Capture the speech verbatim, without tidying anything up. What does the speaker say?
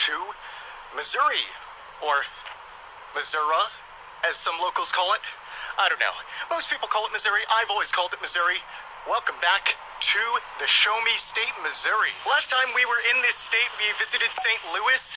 to Missouri, or Missouri, as some locals call it. I don't know. Most people call it Missouri. I've always called it Missouri. Welcome back to the Show Me State, Missouri. Last time we were in this state, we visited Saint Louis.